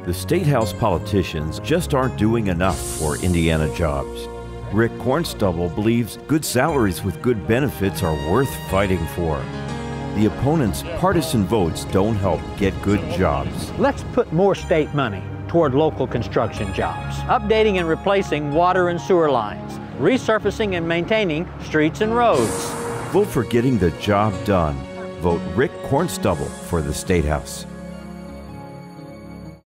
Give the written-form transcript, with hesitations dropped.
The State House politicians just aren't doing enough for Indiana jobs. Rick Cornstuble believes good salaries with good benefits are worth fighting for. The opponents' partisan votes don't help get good jobs. Let's put more state money toward local construction jobs, updating and replacing water and sewer lines, resurfacing and maintaining streets and roads. Vote for getting the job done. Vote Rick Cornstuble for the State House.